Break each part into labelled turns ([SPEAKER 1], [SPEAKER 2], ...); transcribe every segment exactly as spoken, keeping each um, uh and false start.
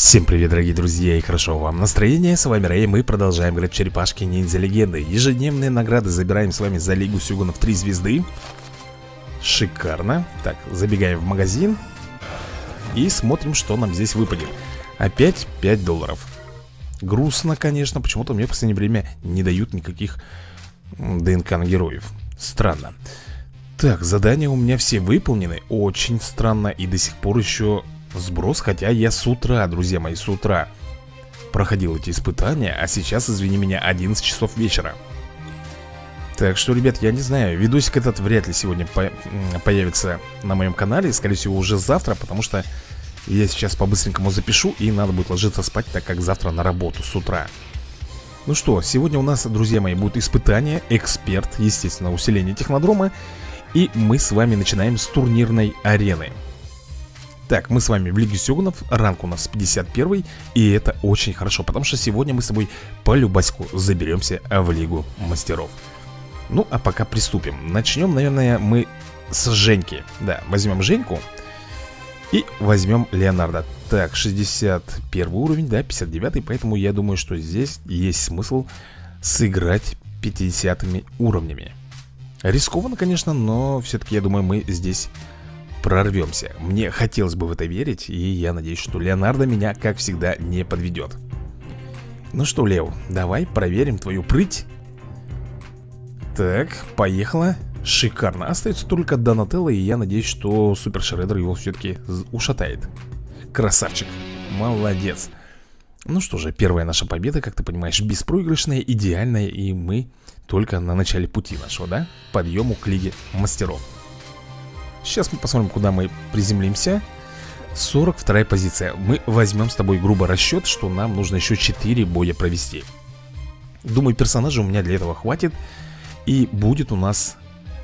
[SPEAKER 1] Всем привет, дорогие друзья, и хорошо вам настроение. С вами Рэй, мы продолжаем играть в черепашки ниндзя легенды. Ежедневные награды забираем с вами за Лигу Сёгунов три звезды. Шикарно. Так, забегаем в магазин и смотрим, что нам здесь выпадет. Опять пять долларов. Грустно, конечно, почему-то мне в последнее время не дают никаких ДНК на героев. Странно. Так, задания у меня все выполнены. Очень странно, и до сих пор еще сброс, хотя я с утра, друзья мои, с утра проходил эти испытания, а сейчас, извини меня, одиннадцать часов вечера. Так что, ребят, я не знаю, видосик этот вряд ли сегодня по появится на моем канале, скорее всего уже завтра, потому что я сейчас по-быстренькому запишу и надо будет ложиться спать, так как завтра на работу с утра. Ну что, сегодня у нас, друзья мои, будет испытание, эксперт, естественно, усиление технодрома, и мы с вами начинаем с турнирной арены. Так, мы с вами в Лиге Сёгунов, ранг у нас пятьдесят первый, и это очень хорошо, потому что сегодня мы с тобой по любаську заберемся в Лигу Мастеров. Ну, а пока приступим. Начнем, наверное, мы с Женьки. Да, возьмем Женьку и возьмем Леонардо. Так, шестьдесят первый уровень, да, пятьдесят девятый, поэтому я думаю, что здесь есть смысл сыграть пятидесятыми уровнями. Рискованно, конечно, но все-таки, я думаю, мы здесь прорвемся. Мне хотелось бы в это верить, и я надеюсь, что Леонардо меня, как всегда, не подведет. Ну что, Лео, давай проверим твою прыть. Так, поехала. Шикарно. Остается только Донателло, и я надеюсь, что Супер Шреддер его все-таки ушатает. Красавчик. Молодец. Ну что же, первая наша победа, как ты понимаешь, беспроигрышная, идеальная, и мы только на начале пути нашего, да? Подъему к Лиге Мастеров. Сейчас мы посмотрим, куда мы приземлимся. Сорок вторая позиция. Мы возьмем с тобой грубо расчет, что нам нужно еще четыре боя провести. Думаю, персонажей у меня для этого хватит. И будет у нас...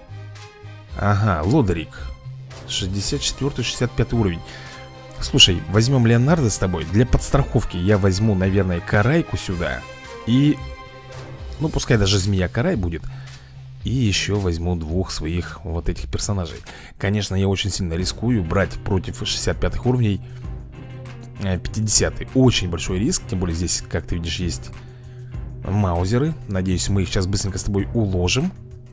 [SPEAKER 1] Ага, Лодерик. шестьдесят четвёртый шестьдесят пятый уровень. Слушай, возьмем Леонардо с тобой. Для подстраховки я возьму, наверное, Карайку сюда. И... Ну, пускай даже Змея Карай будет. И еще возьму двух своих вот этих персонажей. Конечно, я очень сильно рискую брать против шестидесяти пятых уровней пятидесятый. Очень большой риск. Тем более здесь, как ты видишь, есть маузеры. Надеюсь, мы их сейчас быстренько с тобой уложим.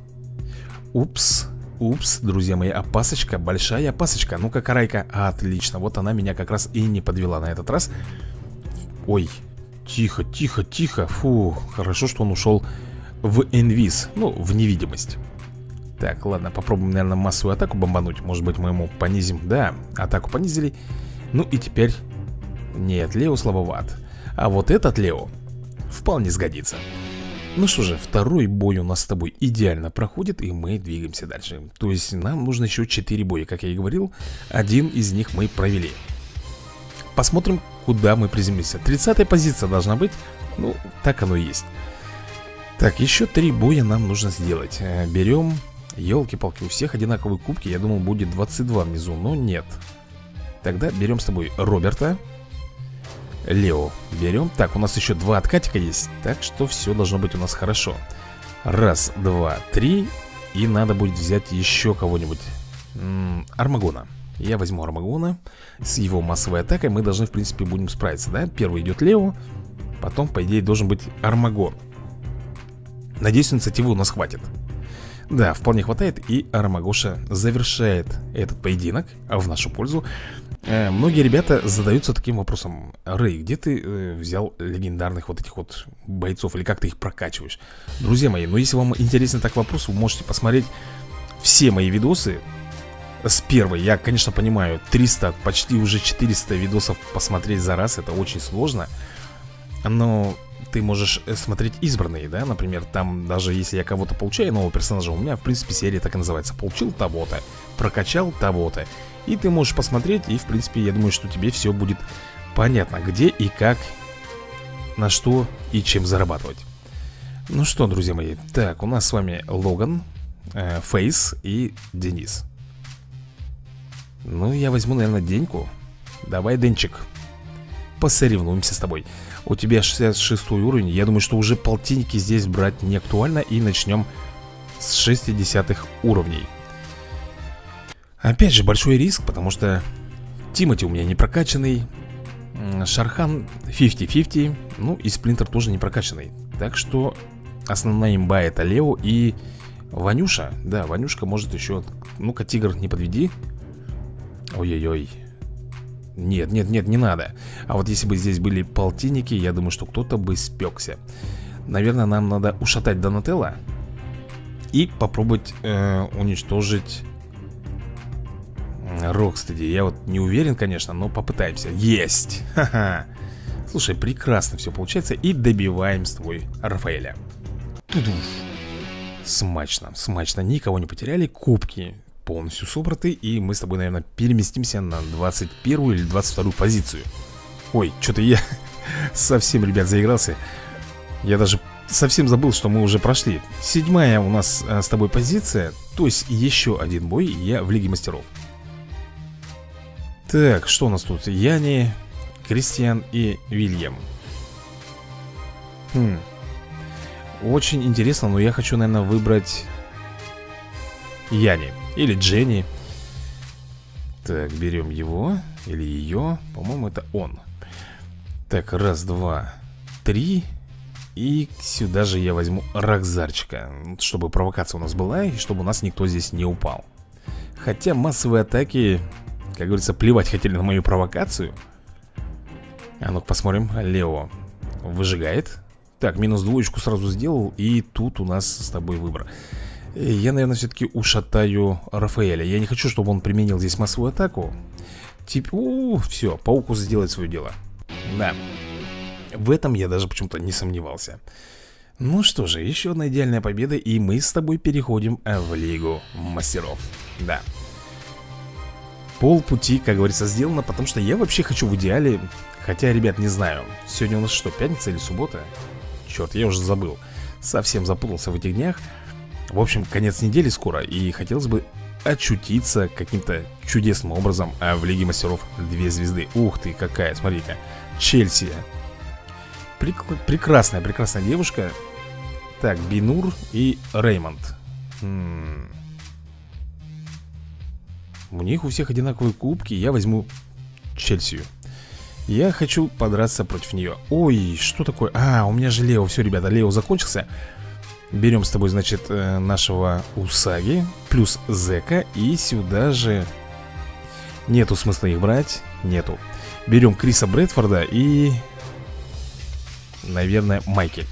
[SPEAKER 1] Упс, упс, друзья мои, опасочка, большая опасочка. Ну-ка, Карайка, отлично. Вот она меня как раз и не подвела на этот раз. Ой, тихо, тихо, тихо. Фу, хорошо, что он ушел в инвиз, ну, в невидимость. Так, ладно, попробуем, наверное, массовую атаку бомбануть. Может быть, мы ему понизим. Да, атаку понизили. Ну и теперь... Нет, Лео слабоват. А вот этот Лео вполне сгодится. Ну что же, второй бой у нас с тобой идеально проходит, и мы двигаемся дальше. То есть нам нужно еще четыре боя, как я и говорил. Один из них мы провели. Посмотрим, куда мы приземлимся. тридцатая позиция должна быть. Ну, так оно и есть. Так, еще три боя нам нужно сделать. Берем, елки-палки, у всех одинаковые кубки. Я думал, будет двадцать два внизу, но нет. Тогда берем с тобой Роберта, Лео берем. Так, у нас еще два откатика есть, так что все должно быть у нас хорошо. Раз, два, три. И надо будет взять еще кого-нибудь. Армагона. Я возьму Армагона. С его массовой атакой мы должны, в принципе, будем справиться, да? Первый идет Лео, потом, по идее, должен быть Армагон. Надеюсь, инициативы у нас хватит. Да, вполне хватает. И Армагоша завершает этот поединок в нашу пользу. э, Многие ребята задаются таким вопросом: Рэй, где ты э, взял легендарных вот этих вот бойцов? Или как ты их прокачиваешь? Друзья мои, ну если вам интересен так вопрос, вы можете посмотреть все мои видосы с первой. Я, конечно, понимаю, триста, почти уже четыреста видосов посмотреть за раз, это очень сложно. Но... ты можешь смотреть избранные, да, например, там даже если я кого-то получаю, нового персонажа, у меня, в принципе, серия так и называется: получил того-то, прокачал того-то. И ты можешь посмотреть, и, в принципе, я думаю, что тебе все будет понятно, где и как, на что и чем зарабатывать. Ну что, друзья мои, так, у нас с вами Логан, э, Фейс и Денис. Ну, я возьму, наверное, Деньку. Давай, Денчик, посоревнуемся с тобой. У тебя шестьдесят шестой уровень. Я думаю, что уже полтинники здесь брать не актуально. И начнем с шестидесятых уровней. Опять же, большой риск, потому что Тимати у меня не прокачанный. Шархан пятьдесят пятьдесят. Ну и Сплинтер тоже не прокачанный. Так что основная имба это Лео и Ванюша. Да, Ванюшка может еще. Ну-ка, тигр, не подведи. Ой-ой-ой. Нет, нет, нет, не надо. А вот если бы здесь были полтинники, я думаю, что кто-то бы спекся. Наверное, нам надо ушатать Донателло и попробовать э, уничтожить Рокстеди. Я вот не уверен, конечно, но попытаемся. Есть! Ха-ха! Слушай, прекрасно все получается. И добиваем с тобой Рафаэля. Ту-ду. Смачно, смачно. Никого не потеряли. Кубки полностью собраны. И мы с тобой, наверное, переместимся на двадцать первую или двадцать вторую позицию. Ой, что-то я совсем, ребят, заигрался. Я даже совсем забыл, что мы уже прошли. Седьмая у нас а, с тобой позиция. То есть еще один бой, и я в Лиге Мастеров. Так, что у нас тут? Яни, Кристиан и Вильям. Хм. Очень интересно, но я хочу, наверное, выбрать Яни или Дженни. Так, берем его или ее. По-моему, это он. Так, раз, два, три. И сюда же я возьму Рокзарчика, чтобы провокация у нас была и чтобы у нас никто здесь не упал. Хотя массовые атаки, как говорится, плевать хотели на мою провокацию. А ну-ка посмотрим. Лео выжигает. Так, минус двоечку сразу сделал. И тут у нас с тобой выбор. Я, наверное, все-таки ушатаю Рафаэля. Я не хочу, чтобы он применил здесь массовую атаку. Типа, у, все, пауку сделает свое дело. Да. В этом я даже почему-то не сомневался. Ну что же, еще одна идеальная победа. И мы с тобой переходим в Лигу Мастеров. Да. Полпути, как говорится, сделано. Потому что я вообще хочу в идеале. Хотя, ребят, не знаю. Сегодня у нас что, пятница или суббота? Черт, я уже забыл. Совсем запутался в этих днях. В общем, конец недели скоро. И хотелось бы очутиться каким-то чудесным образом в Лиге Мастеров две звезды. Ух ты, какая, смотри-ка. Челси. Прек... Прекрасная, прекрасная девушка. Так, Бинур и Реймонд. М-м. У них у всех одинаковые кубки. Я возьму Челсию. Я хочу подраться против нее. Ой, что такое? А, у меня же Лео. Все, ребята, Лео закончился. Берем с тобой, значит, нашего Усаги плюс Зека. И сюда же нету смысла их брать. Нету. Берем Криса Брэдфорда и... наверное, Майки.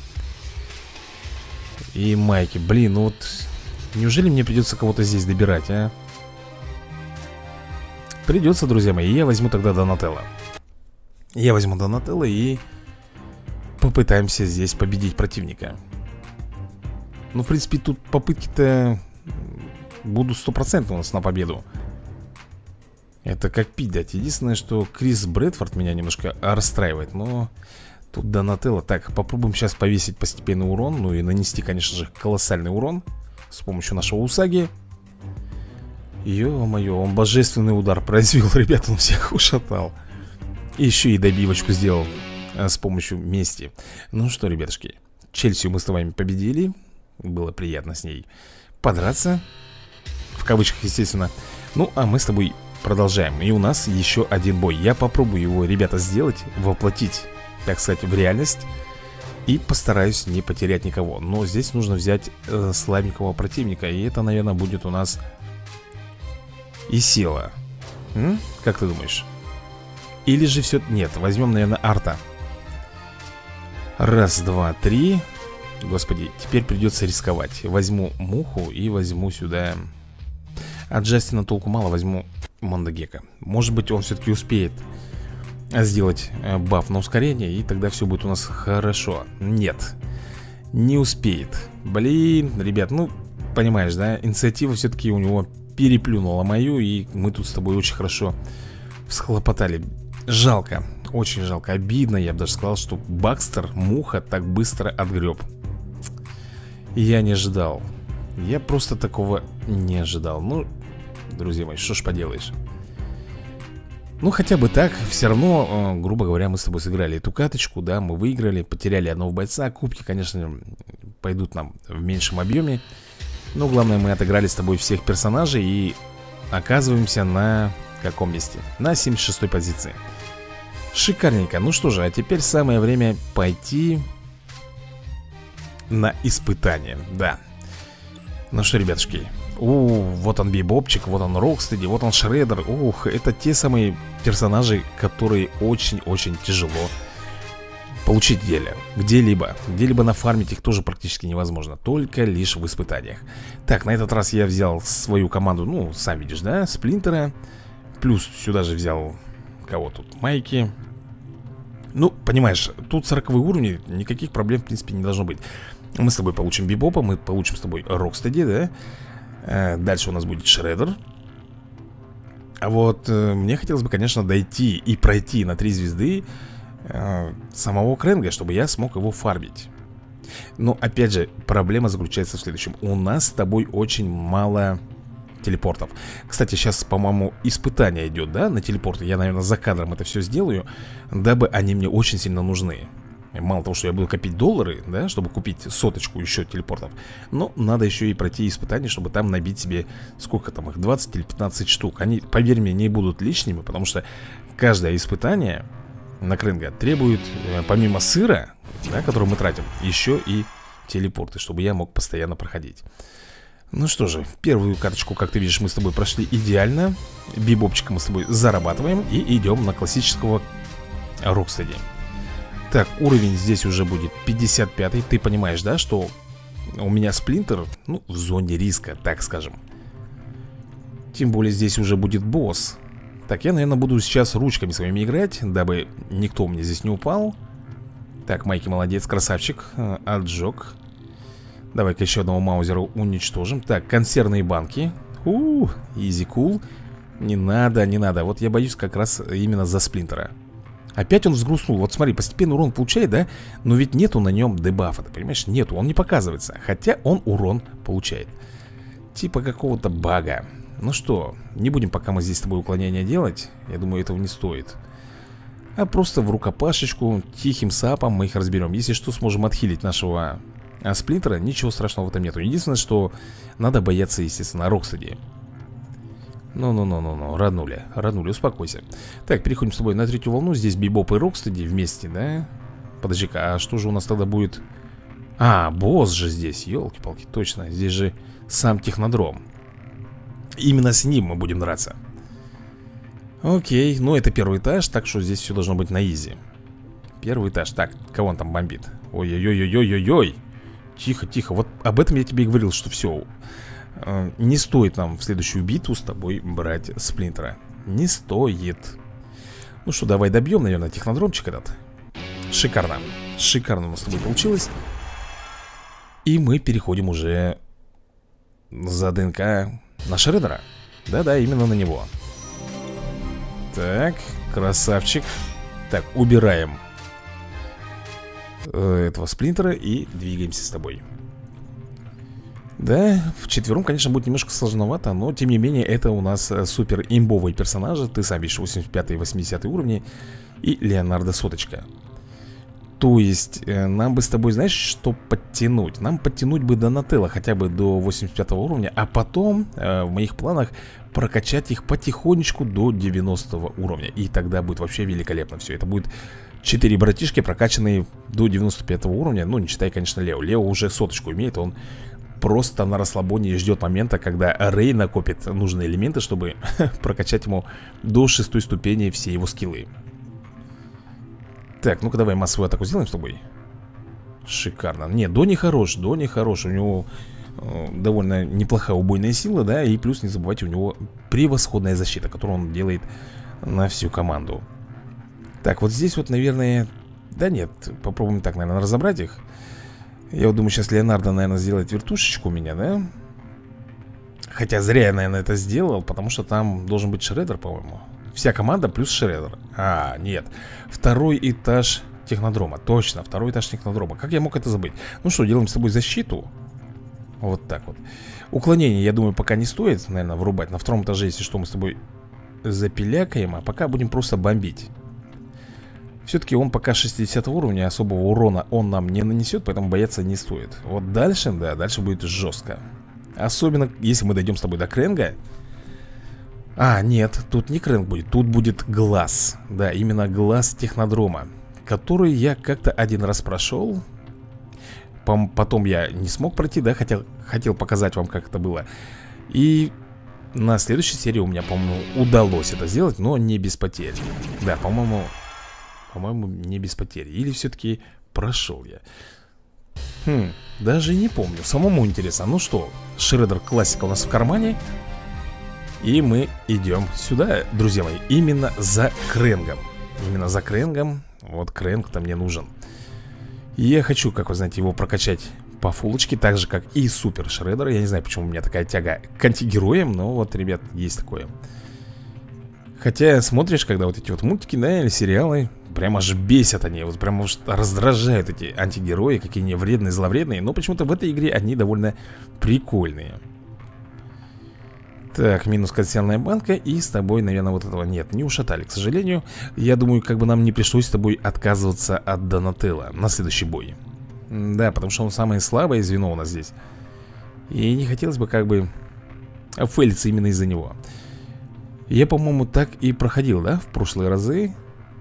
[SPEAKER 1] И Майки, блин, ну вот неужели мне придется кого-то здесь добирать, а? Придется, друзья мои. Я возьму тогда Донателло. Я возьму Донателло и попытаемся здесь победить противника. Ну, в принципе, тут попытки-то будут стопроцентно у нас на победу. Это как пить дать. Единственное, что Крис Брэдфорд меня немножко расстраивает. Но тут Донателло. Так, попробуем сейчас повесить постепенный урон. Ну и нанести, конечно же, колоссальный урон с помощью нашего Усаги. Ё-моё, он божественный удар произвел. Ребята, он всех ушатал. И еще и добивочку сделал а, с помощью мести. Ну что, ребятушки, Челсию мы с вами победили. Было приятно с ней подраться. В кавычках, естественно. Ну, а мы с тобой продолжаем. И у нас еще один бой. Я попробую его, ребята, сделать, воплотить, так сказать, в реальность. И постараюсь не потерять никого. Но здесь нужно взять э, слабенького противника. И это, наверное, будет у нас Исела. М? Как ты думаешь? Или же все... Нет, возьмем, наверное, Арта. Раз, два, три. Господи, теперь придется рисковать. Возьму Муху и возьму сюда... От Джастина толку мало, возьму Мондагека. Может быть, он все-таки успеет сделать баф на ускорение, и тогда все будет у нас хорошо. Нет, не успеет. Блин, ребят, ну, понимаешь, да? Инициатива все-таки у него переплюнула мою, и мы тут с тобой очень хорошо всхлопотали. Жалко, очень жалко, обидно. Я бы даже сказал, что Бакстер, Муха, так быстро отгреб. Я не ожидал. Я просто такого не ожидал. Ну, друзья мои, что ж поделаешь. Ну, хотя бы так, все равно, э, грубо говоря, мы с тобой сыграли эту каточку, да, мы выиграли, потеряли одного бойца. Кубки, конечно, пойдут нам в меньшем объеме. Но главное, мы отыграли с тобой всех персонажей и оказываемся на каком месте? На семьдесят шестой позиции. Шикарненько. Ну что же, а теперь самое время пойти на испытание. Да. Ну что, ребятушки. О, вот он Бибопчик, вот он Рокстеди, вот он Шреддер. Ух, это те самые персонажи, которые очень-очень тяжело получить где-либо. Где-либо. Где-либо нафармить их тоже практически невозможно. Только лишь в испытаниях. Так, на этот раз я взял свою команду, ну, сам видишь, да, Сплинтера. Плюс сюда же взял, кого тут, Майки. Ну, понимаешь, тут сороковые уровни, никаких проблем, в принципе, не должно быть. Мы с тобой получим Бибопа, мы получим с тобой Рокстеди, да? а, Дальше у нас будет Шреддер. А вот э, мне хотелось бы, конечно, дойти и пройти на три звезды э, самого Крэнга, чтобы я смог его фармить. Но, опять же, проблема заключается в следующем. У нас с тобой очень мало телепортов. Кстати, сейчас, по-моему, испытание идет, да, на телепорты. Я, наверное, за кадром это все сделаю, дабы они мне очень сильно нужны. Мало того, что я буду копить доллары, да, чтобы купить соточку еще телепортов, но надо еще и пройти испытания, чтобы там набить себе, сколько там их, двадцать или пятнадцать штук. Они, поверь мне, не будут лишними, потому что каждое испытание на Крэнга требует, помимо сыра, да, который мы тратим, еще и телепорты, чтобы я мог постоянно проходить. Ну что же, первую карточку, как ты видишь, мы с тобой прошли идеально. Бибопчика мы с тобой зарабатываем и идем на классического Рокстеди. Так, уровень здесь уже будет пятьдесят пятый. Ты понимаешь, да, что у меня Сплинтер, ну, в зоне риска, так скажем. Тем более здесь уже будет босс. Так, я, наверное, буду сейчас ручками своими играть, дабы никто у меня здесь не упал. Так, Майки молодец, красавчик. Отжег. Давай-ка еще одного маузера уничтожим. Так, консервные банки. У, изи кул. Не надо, не надо. Вот я боюсь как раз именно за Сплинтера. Опять он взгрустнул. Вот смотри, постепенно урон получает, да? Но ведь нету на нем дебафа, ты понимаешь? Нету, он не показывается. Хотя он урон получает. Типа какого-то бага. Ну что, не будем пока мы здесь с тобой уклонения делать. Я думаю, этого не стоит. А просто в рукопашечку, тихим сапом мы их разберем. Если что, сможем отхилить нашего а, Сплинтера. Ничего страшного в этом нету. Единственное, что надо бояться, естественно, Рокстеди. Ну-ну-ну-ну-ну, ранули, ранули, успокойся. Так, переходим с тобой на третью волну. Здесь Бибоп и Рокстеди вместе, да? Подожди-ка, а что же у нас тогда будет? А, босс же здесь, елки-палки, точно. Здесь же сам Технодром. Именно с ним мы будем драться. Окей, ну это первый этаж, так что здесь все должно быть на изи. Первый этаж, так, кого он там бомбит? Ой-ой-ой-ой-ой-ой. Тихо-тихо, вот об этом я тебе и говорил, что все. Не стоит нам в следующую битву с тобой брать Сплинтера. Не стоит. Ну что, давай добьем, наверное, Технодромчик этот. Шикарно. Шикарно у нас с тобой получилось. И мы переходим уже за ДНК на Шреддера. Да-да, именно на него. Так, красавчик. Так, убираем э, этого Сплинтера и двигаемся с тобой. Да, вчетвером, конечно, будет немножко сложновато, но, тем не менее, это у нас супер имбовые персонажи. Ты сам видишь, восемьдесят пятый и восьмидесятый уровни. И Леонардо Соточка. То есть, э, нам бы с тобой, знаешь, что подтянуть? Нам подтянуть бы Донателло хотя бы до восемьдесят пятого уровня. А потом, э, в моих планах, прокачать их потихонечку до девяностого уровня. И тогда будет вообще великолепно все. Это будет четыре братишки, прокачанные до девяносто пятого уровня. Ну, не считай, конечно, Лео. Лео уже соточку имеет, он просто на расслабоне ждет момента, когда Рэй накопит нужные элементы, чтобы прокачать ему до шестой ступени все его скиллы. Так, ну-ка давай массовую атаку сделаем с тобой. Шикарно. Нет, Дони хорош, Дони хорош. У него э, довольно неплохая убойная сила, да. И плюс не забывайте, у него превосходная защита, которую он делает на всю команду. Так, вот здесь вот, наверное... Да нет, попробуем так, наверное, разобрать их. Я вот думаю, сейчас Леонардо, наверное, сделает вертушечку у меня, да? Хотя зря я, наверное, это сделал, потому что там должен быть Шреддер, по-моему. Вся команда плюс Шреддер. А, нет. Второй этаж Технодрома. Точно, второй этаж Технодрома. Как я мог это забыть? Ну что, делаем с тобой защиту. Вот так вот. Уклонение, я думаю, пока не стоит, наверное, врубать. На втором этаже, если что, мы с тобой запилякаем. А пока будем просто бомбить. Все-таки он пока шестидесятого уровня, особого урона он нам не нанесет, поэтому бояться не стоит. Вот дальше, да, дальше будет жестко. Особенно, если мы дойдем с тобой до Крэнга. А, нет, тут не Крэнк будет, тут будет глаз. Да, именно глаз технодрома, который я как-то один раз прошел. Потом я не смог пройти, да, хотел, хотел показать вам, как это было. И на следующей серии у меня, по-моему, удалось это сделать, но не без потерь. Да, по-моему, по-моему, не без потерь. Или все-таки прошел я. Хм, даже не помню, самому интересно. Ну что, Шреддер классика у нас в кармане. И мы идем сюда, друзья мои, именно за Крэнгом. Именно за Крэнгом. Вот Крэнг-то мне нужен. И я хочу, как вы знаете, его прокачать по фулочке, так же, как и Супер Шреддер. Я не знаю, почему у меня такая тяга к антигероям, но вот, ребят, есть такое. Хотя смотришь, когда вот эти вот мультики, да, или сериалы, прям аж бесят они, вот прям аж раздражают эти антигерои, какие они вредные, зловредные. Но почему-то в этой игре они довольно прикольные. Так, минус консервная банка. И с тобой, наверное, вот этого нет, не ушатали, к сожалению. Я думаю, как бы нам не пришлось с тобой отказываться от Донателло на следующий бой. Да, потому что он самое слабое звено у нас здесь. И не хотелось бы как бы фейлиться именно из-за него. Я, по-моему, так и проходил, да, в прошлые разы.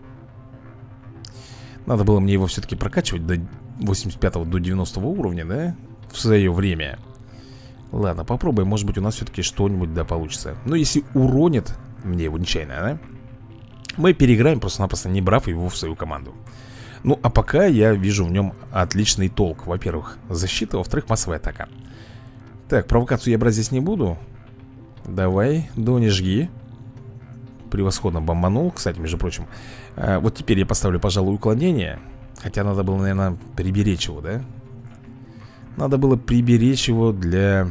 [SPEAKER 1] Надо было мне его все-таки прокачивать до восемьдесят пятого, до девяностого уровня, да, в свое время. Ладно, попробуем, может быть у нас все-таки что-нибудь да получится. Но если уронит мне его нечаянно, да, мы переиграем, просто-напросто не брав его в свою команду. Ну, а пока я вижу в нем отличный толк. Во-первых, защита, во-вторых, массовая атака. Так, провокацию я брать здесь не буду. Давай, Дони, жги. Превосходно бомбанул, кстати, между прочим. а, Вот теперь я поставлю, пожалуй, уклонение. Хотя надо было, наверное, приберечь его, да? Надо было приберечь его для...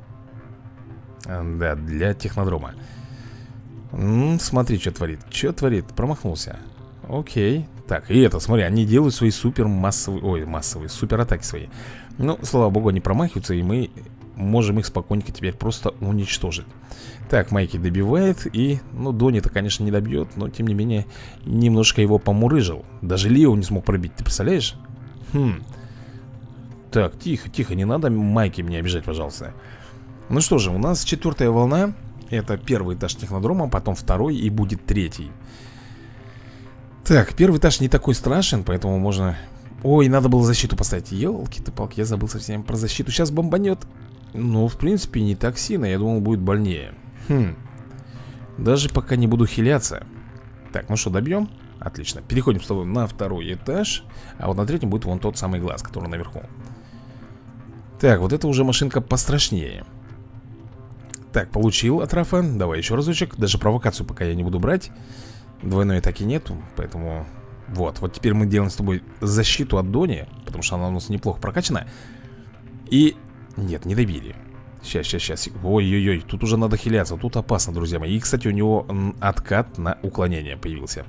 [SPEAKER 1] Да, для технодрома. М -м, смотри, что творит. Что творит? Промахнулся. Окей. Так, и это, смотри, они делают свои супер массовые... Ой, массовые, супер атаки свои. Ну, слава богу, они промахиваются, и мы можем их спокойненько теперь просто уничтожить. Так, Майки добивает, и... Ну, Дони-то, конечно, не добьет, но, тем не менее, немножко его помурыжил. Даже Лео не смог пробить, ты представляешь? Хм... Так, тихо, тихо, не надо Майки меня обижать, пожалуйста. Ну что же, у нас четвертая волна. Это первый этаж технодрома, потом второй и будет третий. Так, первый этаж не такой страшен, поэтому можно... Ой, надо было защиту поставить. Ёлки-ты-палки, я забыл совсем про защиту. Сейчас бомбанет. Ну, в принципе, не так сильно, я думал, будет больнее. Хм. Даже пока не буду хиляться. Так, ну что, добьем? Отлично, переходим с тобой на второй этаж. А вот на третьем будет вон тот самый глаз, который наверху. Так, вот это уже машинка пострашнее. Так, получил от Рафа. Давай еще разочек. Даже провокацию пока я не буду брать. Двойной атаки нету, поэтому... Вот, вот теперь мы делаем с тобой защиту от Дони, потому что она у нас неплохо прокачана. И... Нет, не добили. Сейчас, сейчас, сейчас. Ой-ой-ой, тут уже надо хиляться. Тут опасно, друзья мои. И, кстати, у него откат на уклонение появился.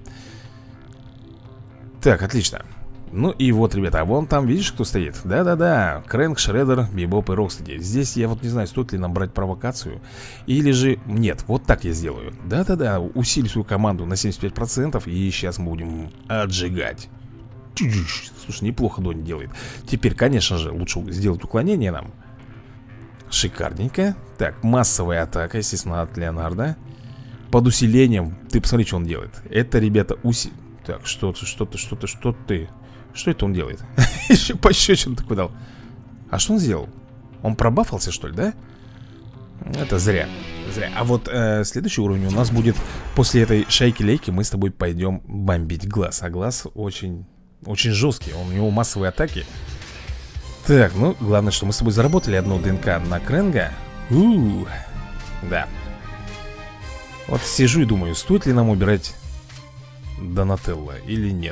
[SPEAKER 1] Так, отлично. Ну и вот, ребята, а вон там, видишь, кто стоит? Да-да-да, Крэнк, Шреддер, Бибоп и Рокстеди. Здесь я вот не знаю, стоит ли нам брать провокацию. Или же, нет, вот так я сделаю. Да-да-да, усилю свою команду на семьдесят пять процентов. И сейчас мы будем отжигать. Слушай, неплохо Дони делает. Теперь, конечно же, лучше сделать уклонение нам. Шикарненько. Так, массовая атака, естественно, от Леонардо. Под усилением, ты посмотри, что он делает. Это, ребята, уси... Так, что-то, что-то, что-то, что ты... Что это он делает? Еще пощечину такой дал. А что он сделал? Он пробафался, что ли, да? Это зря. Зря. А вот э, следующий уровень у нас будет... После этой шайки-лейки мы с тобой пойдем бомбить глаз. А глаз очень... Очень жесткий. Он, у него массовые атаки. Так, ну, главное, что мы с тобой заработали одну ДНК на Крэнга. У-у-у. Да. Вот сижу и думаю, стоит ли нам убирать Донателло или нет.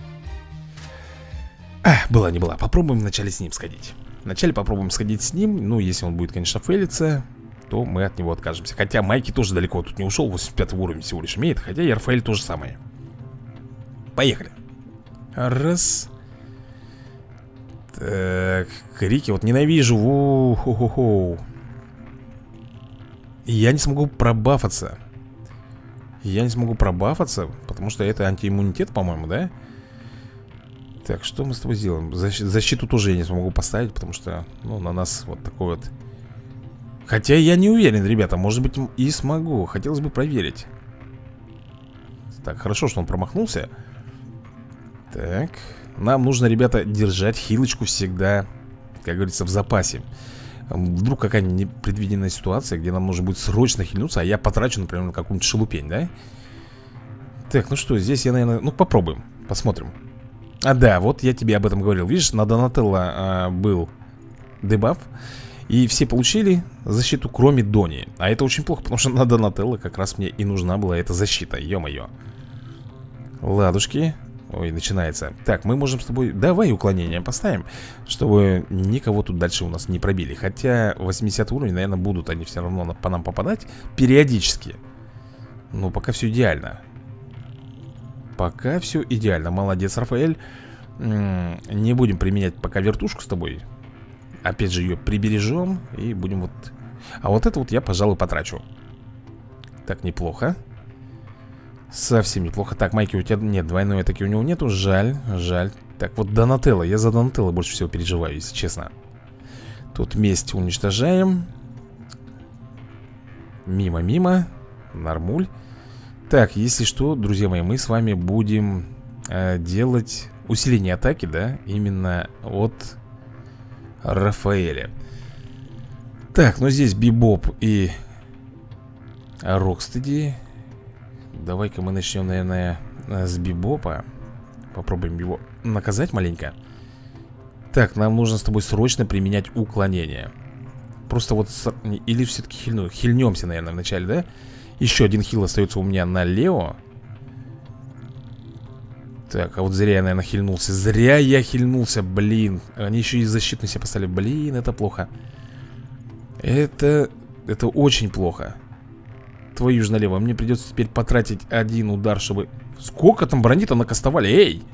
[SPEAKER 1] А, была не была, попробуем вначале с ним сходить. Вначале попробуем сходить с ним. Ну, если он будет, конечно, фейлиться, то мы от него откажемся. Хотя Майки тоже далеко тут не ушел, восемьдесят пятый уровень всего лишь имеет. Хотя и Рафаэль то же самое. Поехали. Раз. Так, крики вот ненавижу. Воу-хо-хо-хо. Я не смогу пробафаться. Я не смогу пробафаться, потому что это антииммунитет, по-моему, да? Так, что мы с тобой сделаем? Защ- защиту тоже я не смогу поставить, потому что, ну, на нас вот такой вот... Хотя я не уверен, ребята, может быть и смогу. Хотелось бы проверить. Так, хорошо, что он промахнулся. Так, нам нужно, ребята, держать хилочку всегда, как говорится, в запасе. Вдруг какая-нибудь непредвиденная ситуация, где нам нужно будет срочно хильнуться, а я потрачу, например, на какую-нибудь шелупень, да? Так, ну что, здесь я, наверное... Ну, попробуем, посмотрим. А, да, вот я тебе об этом говорил. Видишь, на Донателло а, был дебаф, и все получили защиту, кроме Дони. А это очень плохо, потому что на Донателло как раз мне и нужна была эта защита, ё-моё. Ладушки. Ой, начинается. Так, мы можем с тобой... Давай уклонение поставим, чтобы никого тут дальше у нас не пробили. Хотя восьмидесятый уровень, наверное, будут они все равно по нам попадать периодически. Но пока все идеально. Пока все идеально. Молодец, Рафаэль. М-м, не будем применять пока вертушку с тобой. Опять же ее прибережем. И будем вот... А вот это вот я, пожалуй, потрачу. Так, неплохо. Совсем неплохо. Так, майки у тебя нет, двойной атаки у него нету. Жаль, жаль. Так, вот Донателло. Я за Донателло больше всего переживаю, если честно. Тут месть уничтожаем. Мимо, мимо. Нормуль. Так, если что, друзья мои, мы с вами будем э, делать усиление атаки, да, именно от Рафаэля. Так, ну здесь Бибоп и Рокстеди. Давай-ка мы начнем, наверное, с Бибопа. Попробуем его наказать маленько. Так, нам нужно с тобой срочно применять уклонение. Просто вот... Или все-таки хильну... хильнемся, наверное, вначале, да? Еще один хил остается у меня на Лео. Так, а вот зря я, наверное, хильнулся. Зря я хильнулся, блин. Они еще и защитную себе поставили. Блин, это плохо. Это... Это очень плохо. Твою ж налево. Мне придется теперь потратить один удар, чтобы... Сколько там брони-то накастовали? Эй!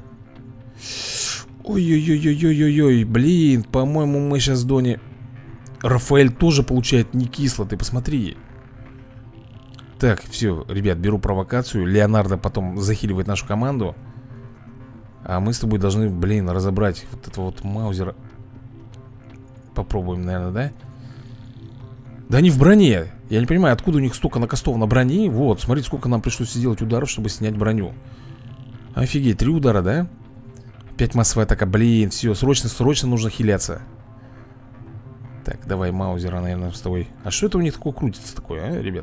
[SPEAKER 1] Ой-ой-ой-ой-ой-ой-ой. Блин, по-моему, мы сейчас Дони... Рафаэль тоже получает не кисло, ты посмотри. Так, все, ребят, беру провокацию. Леонардо потом захиливает нашу команду. А мы с тобой должны, блин, разобрать вот этого вот Маузера. Попробуем, наверное, да? Да они в броне. Я не понимаю, откуда у них столько накастов на брони. Вот, смотрите, сколько нам пришлось сделать ударов, чтобы снять броню. Офигеть, три удара, да? Опять массовая атака, блин, все, срочно, срочно нужно хиляться. Так, давай Маузера, наверное, с тобой. А что это у них такое крутится такое, а, ребят?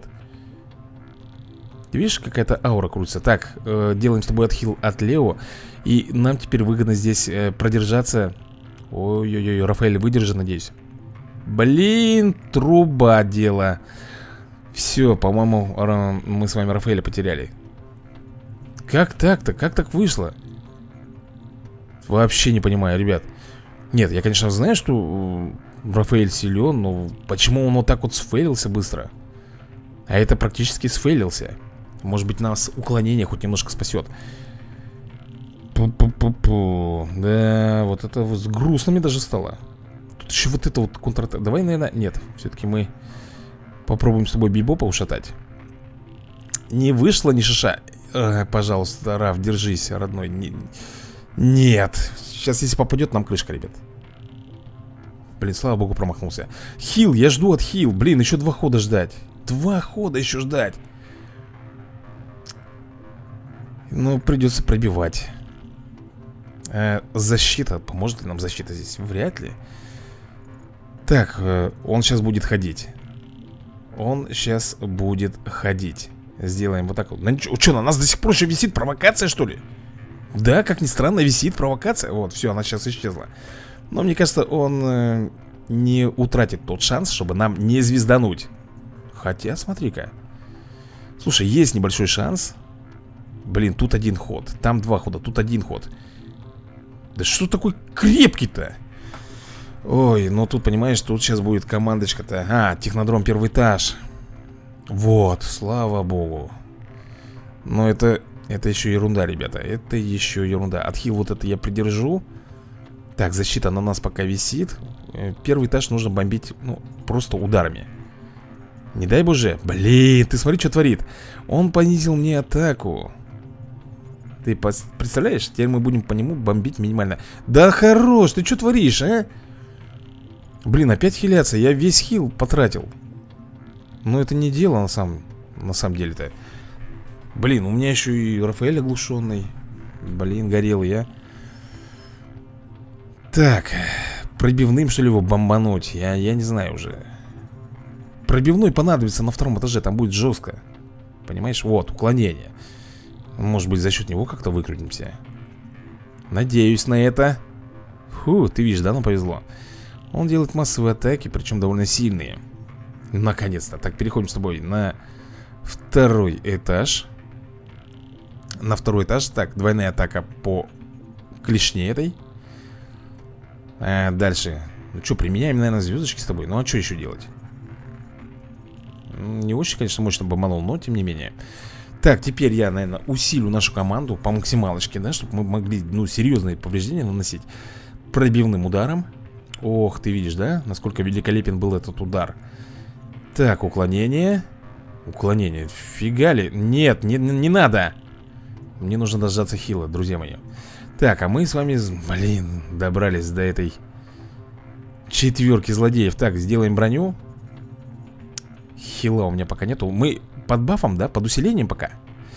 [SPEAKER 1] Ты видишь, какая-то аура крутится. Так, э, делаем с тобой отхил от Лео. И нам теперь выгодно здесь э, продержаться. Ой-ой-ой, Рафаэль выдержит, надеюсь. Блин, труба дело. Все, по-моему, мы с вами Рафаэля потеряли. Как так-то? Как так вышло? Вообще не понимаю, ребят. Нет, я, конечно, знаю, что Рафаэль силен, но почему он вот так вот сфейлился быстро? А это практически сфейлился. Может быть, нас уклонение хоть немножко спасет. Пу-пу-пу-пу. Да, вот это вот с грустными даже стало. Тут еще вот это вот контратака. Давай, наверное, нет. Все-таки мы попробуем с тобой Бибопа ушатать. Не вышло ни шиша. э, Пожалуйста, Раф, держись, родной. Не... Нет. Сейчас, если попадет, нам крышка, ребят. Блин, слава богу, промахнулся. Хил, я жду от хил. Блин, еще два хода ждать. Два хода еще ждать. Ну, придется пробивать. э, Защита. Поможет ли нам защита здесь? Вряд ли. Так, э, он сейчас будет ходить. Он сейчас будет ходить. Сделаем вот так вот. Что, на нас до сих пор еще висит провокация, что ли? Да, как ни странно, висит провокация. Вот, все, она сейчас исчезла. Но мне кажется, он э, не утратит тот шанс, чтобы нам не звездануть. Хотя, смотри-ка. Слушай, есть небольшой шанс. Блин, тут один ход. Там два хода, тут один ход. Да что такой крепкий-то? Ой, ну тут, понимаешь, тут сейчас будет командочка-то. А, технодром первый этаж. Вот, слава богу. Но это, это еще ерунда, ребята. Это еще ерунда. Отхил вот это я придержу. Так, защита на нас пока висит. Первый этаж нужно бомбить, ну, просто ударами. Не дай боже. Блин, ты смотри, что творит. Он понизил мне атаку. Ты представляешь? Теперь мы будем по нему бомбить минимально. Да хорош, ты что творишь, а? Блин, опять хиляться. Я весь хил потратил. Но это не дело на самом, на самом деле-то. Блин, у меня еще и Рафаэль оглушенный. Блин, горел я. Так, пробивным, что ли, его бомбануть? Я, я не знаю уже. Пробивной понадобится на втором этаже, там будет жестко. Понимаешь? Вот, уклонение. Может быть, за счет него как-то выкрутимся. Надеюсь на это. Фу, ты видишь, да, нам повезло. Он делает массовые атаки, причем довольно сильные. Наконец-то. Так, переходим с тобой на второй этаж. На второй этаж. Так, двойная атака по клешне этой. а, Дальше. Ну что, применяем, наверное, звездочки с тобой. Ну а что еще делать? Не очень, конечно, мощно бомбанул, но тем не менее. Так, теперь я, наверное, усилю нашу команду по максималочке, да, чтобы мы могли, ну, серьезные повреждения наносить пробивным ударом. Ох, ты видишь, да, насколько великолепен был этот удар. Так, уклонение. Уклонение, фига ли? Нет, не, не надо. Мне нужно дождаться хила, друзья мои. Так, а мы с вами, блин, добрались до этой четверки злодеев. Так, сделаем броню. Хила у меня пока нету. Мы под бафом, да, под усилением пока.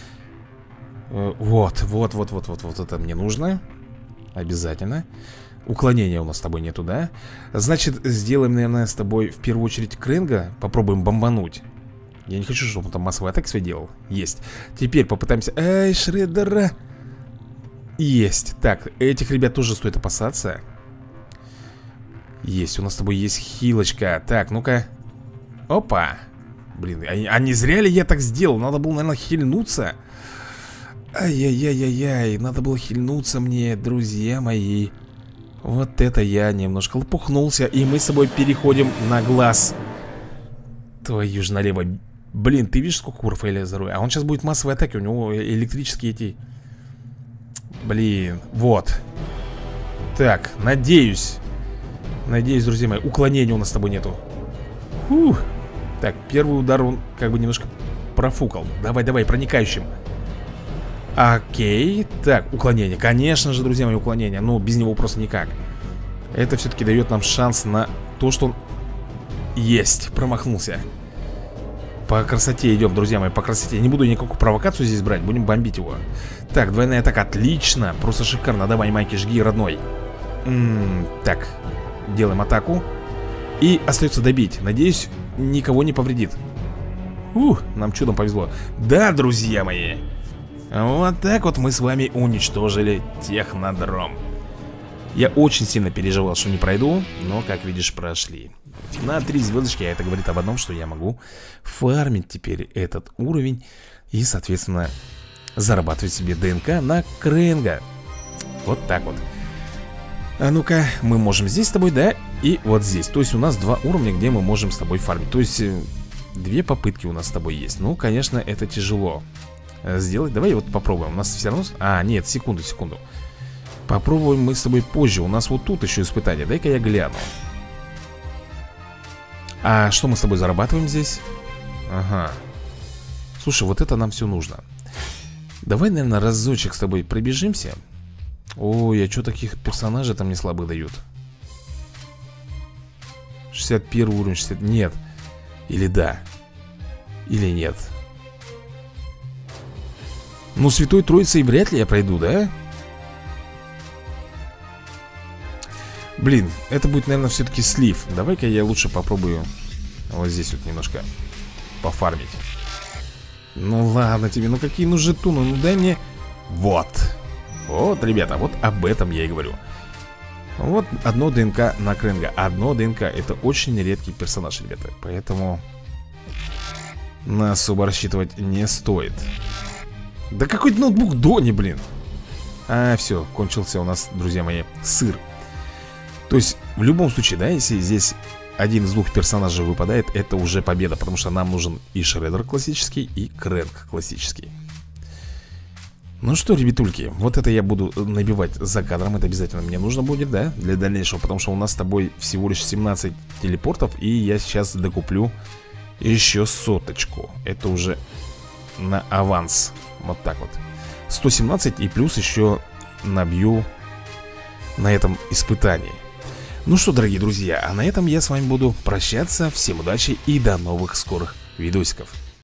[SPEAKER 1] Вот, вот, вот, вот, вот, вот это мне нужно. Обязательно. Уклонения у нас с тобой нету, да? Значит, сделаем, наверное, с тобой в первую очередь Крэнга. Попробуем бомбануть. Я не хочу, чтобы он там массовый атак свой делал. Есть. Теперь попытаемся... Эй, Шреддера. Есть. Так, этих ребят тоже стоит опасаться. Есть, у нас с тобой есть хилочка. Так, ну-ка. Опа. Блин, а, а не зря ли я так сделал? Надо было, наверное, хильнуться. Ай-яй-яй-яй-яй. Надо было хильнуться мне, друзья мои. Вот это я немножко лопухнулся. И мы с собой переходим на глаз. Твою ж налево. Блин, ты видишь, сколько у Рафаэля здоровья? А он сейчас будет массовые атаки. У него электрические эти... Блин, вот. Так, надеюсь. Надеюсь, друзья мои, уклонения у нас с тобой нету. Фух. Так, первый удар он как бы немножко профукал. Давай, давай, проникающим. Окей. Так, уклонение. Конечно же, друзья мои, уклонение. Но без него просто никак. Это все-таки дает нам шанс на то, что он... Есть, промахнулся. По красоте идем, друзья мои, по красоте. Не буду никакую провокацию здесь брать, будем бомбить его. Так, двойная атака, отлично. Просто шикарно, давай, Майки, жги, родной. М-м, Так, делаем атаку. И остается добить. Надеюсь, никого не повредит. Ух, нам чудом повезло. Да, друзья мои. Вот так вот мы с вами уничтожили технодром. Я очень сильно переживал, что не пройду, но, как видишь, прошли. На три звездочки, а это говорит об одном, что я могу фармить теперь этот уровень и, соответственно, зарабатывать себе ДНК на Крэнга. Вот так вот. А ну-ка, мы можем здесь с тобой, да, и вот здесь. То есть у нас два уровня, где мы можем с тобой фармить. То есть две попытки у нас с тобой есть. Ну, конечно, это тяжело сделать. Давай вот попробуем. У нас все равно... А, нет, секунду, секунду. Попробуем мы с тобой позже. У нас вот тут еще испытание. Дай-ка я гляну. А что мы с тобой зарабатываем здесь? Ага. Слушай, вот это нам все нужно. Давай, наверное, разочек с тобой пробежимся. Ой, а что таких персонажей там не слабых дают? шестьдесят первый уровень, шестьдесят... Нет. Или да. Или нет. Ну, Святой Троицей вряд ли я пройду, да? Блин, это будет, наверное, все-таки слив. Давай-ка я лучше попробую вот здесь вот немножко пофармить. Ну ладно тебе, ну какие ну жетоны, ну дай мне. Вот. Вот, ребята, вот об этом я и говорю. Вот одно ДНК на Крэнга. Одно ДНК, это очень редкий персонаж, ребята. Поэтому на особо рассчитывать не стоит. Да какой ноутбук Дони, блин. А, все, кончился у нас, друзья мои, сыр. То есть, в любом случае, да, если здесь один из двух персонажей выпадает, это уже победа. Потому что нам нужен и Шреддер классический, и Крэнг классический. Ну что, ребятульки, вот это я буду набивать за кадром. Это обязательно мне нужно будет, да, для дальнейшего. Потому что у нас с тобой всего лишь семнадцать телепортов. И я сейчас докуплю еще соточку. Это уже на аванс. Вот так вот. сто семнадцать и плюс еще набью на этом испытании. Ну что, дорогие друзья, а на этом я с вами буду прощаться. Всем удачи и до новых скорых видосиков.